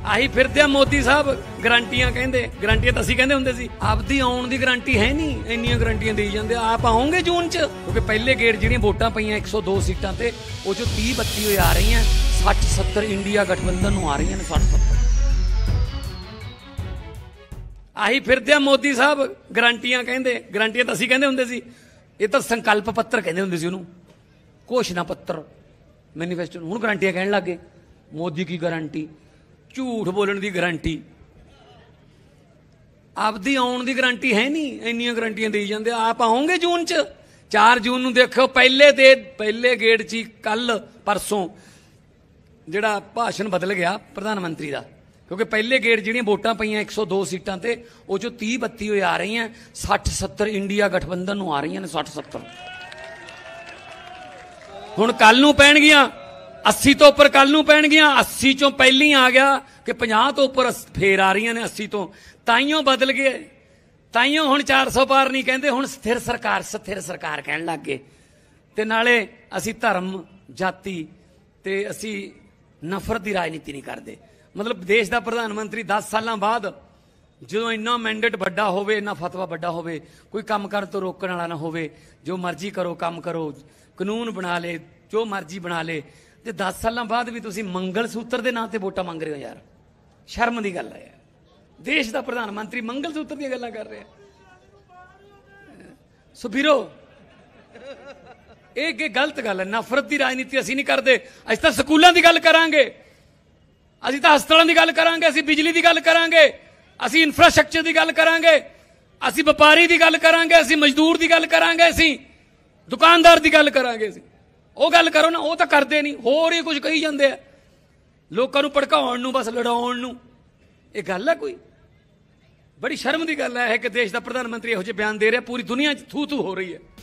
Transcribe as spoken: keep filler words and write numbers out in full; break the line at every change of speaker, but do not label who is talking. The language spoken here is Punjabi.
ਆਹੀ ਫਿਰਦੇ ਆ ਮੋਦੀ ਸਾਹਿਬ ਗਰੰਟੀਆਂ ਕਹਿੰਦੇ ਗਰੰਟੀਆਂ ਤਾਂ ਅਸੀਂ ਕਹਿੰਦੇ ਹੁੰਦੇ ਸੀ ਆਪਦੀ ਆਉਣ ਦੀ ਗਰੰਟੀ ਹੈ ਨਹੀਂ ਇੰਨੀਆਂ ਗਰੰਟੀਆਂ ਦੇਈ ਜਾਂਦੇ ਆਪ ਆਉਂਗੇ ਜੂਨ ਚ ਕਿਉਂਕਿ ਪਹਿਲੇ ਗੇੜ ਜਿਹੜੀਆਂ ਵੋਟਾਂ ਪਈਆਂ ਇੱਕ ਸੌ ਦੋ ਸੀਟਾਂ ਤੇ ਉਹ ਚੋਂ ਤੀਹ ਬੱਤੀ ਹੋਏ ਆ ਰਹੀਆਂ ਸੱਠ ਸੱਤਰ ਇੰਡੀਆ ਗਠਬੰਧਨ ਨੂੰ ਆ ਰਹੀਆਂ ਨੇ ਸੱਠ ਸੱਤਰ ਆਹੀ ਫਿਰਦੇ ਆ ਮੋਦੀ ਸਾਹਿਬ ਗਰੰਟੀਆਂ ਕਹਿੰਦੇ ਗਰੰਟੀਆਂ ਤਾਂ ਅਸੀਂ ਕਹਿੰਦੇ ਹੁੰਦੇ ਸੀ ਇਹ ਤਾਂ ਸੰਕਲਪ ਪੱਤਰ ਕਹਿੰਦੇ ਹੁੰਦੇ ਸੀ ਉਹਨੂੰ ਘੋਸ਼ਣਾ ਪੱਤਰ ਮੈਨੀਫੈਸਟੋ ਹੁਣ ਗਰੰਟੀਆਂ ਕਹਿਣ ਲੱਗੇ ਮੋਦੀ ਕੀ ਗਰੰਟੀ ਝੂਠ ਬੋਲਣ ਦੀ ਗਰੰਟੀ ਆਪਦੀ ਆਉਣ ਦੀ ਗਰੰਟੀ ਹੈ ਨਹੀਂ ਇੰਨੀਆਂ ਗਰੰਟੀਆਂ ਦੇਈ ਜਾਂਦੇ ਆਪ ਆਉਂਗੇ ਜੂਨ ਚ ਚਾਰ ਜੂਨ ਨੂੰ ਦੇਖੋ ਪਹਿਲੇ ਦੇ ਪਹਿਲੇ ਗੇੜ ਚ ਕੱਲ ਪਰਸੋਂ ਜਿਹੜਾ ਭਾਸ਼ਣ ਬਦਲ ਗਿਆ ਪ੍ਰਧਾਨ ਮੰਤਰੀ ਦਾ ਕਿਉਂਕਿ ਪਹਿਲੇ ਗੇੜ ਜਿਹੜੀਆਂ ਵੋਟਾਂ ਪਈਆਂ ਇੱਕ ਸੌ ਦੋ ਸੀਟਾਂ ਤੇ ਉਹ ਚੋਂ ਤੀਹ ਬੱਤੀ ਹੋਏ ਆ ਰਹੀਆਂ ਸੱਠ ਸੱਤਰ ਇੰਡੀਆ ਗਠਬੰਧਨ ਨੂੰ ਆ ਰਹੀਆਂ ਨੇ ਸੱਠ ਸੱਤਰ ਹੁਣ ਕੱਲ ਨੂੰ ਪੈਣਗੀਆਂ अस्सी तो उपर कल नूं पैणगियां अस्सी चों पहली आ गया कि पचास तो उपर फेर आ रही ने अस्सी तो ताइयों बदल गए ताइयों हुण चार सौ पार नहीं कहते हुण स्थिर सरकार स्थिर सरकार कहण लग गए ते नाले असी धर्म जाति ते असी नफरत की राजनीति नहीं करते मतलब देश का प्रधानमंत्री दस साल बाद जो इन्ना मैंडेट वड्डा होवे इन्ना फतवा वड्डा होवे कोई काम कर तो रोकण वाला ना होवे जो मर्जी करो काम करो कानून बना ले जो मर्जी बना ले ਤੇ दस साल बाद भी तुसीं मंगल सूत्र के नाम से वोटां मंग रहे हो यार शर्म की गल है यार देश का प्रधानमंत्री मंगल सूत्र दी गल्लां कर रहे हैं सो वीरो एक गलत गल है नफरत की राजनीति असीं नहीं करते असीं तां स्कूलों की गल करांगे असीं तां हस्पतालों की गल करांगे असीं बिजली की गल करांगे असीं इंफ्रास्ट्रक्चर की गल करांगे असीं व्यापारी की गल करांगे असीं मजदूर की गल करांगे असीं दुकानदार की गल करांगे असीं ਉਹ ਗੱਲ ਕਰੋ ਨਾ ਉਹ ਤਾਂ ਕਰਦੇ ਨਹੀਂ ਹੋਰ ਹੀ ਕੁਝ ਕਹੀ ਜਾਂਦੇ ਆ ਲੋਕਾਂ ਨੂੰ ਭੜਕਾਉਣ ਨੂੰ ਬਸ ਲੜਾਉਣ ਨੂੰ ਇਹ ਗੱਲ ਹੈ ਕੋਈ ਬੜੀ ਸ਼ਰਮ ਦੀ ਗੱਲ ਹੈ ਕਿ ਦੇਸ਼ ਦਾ ਪ੍ਰਧਾਨ ਮੰਤਰੀ ਇਹੋ ਜਿਹੇ ਬਿਆਨ ਦੇ ਰਿਹਾ ਪੂਰੀ ਦੁਨੀਆ 'ਚ ਥੂ ਥੂ ਹੋ ਰਹੀ ਹੈ।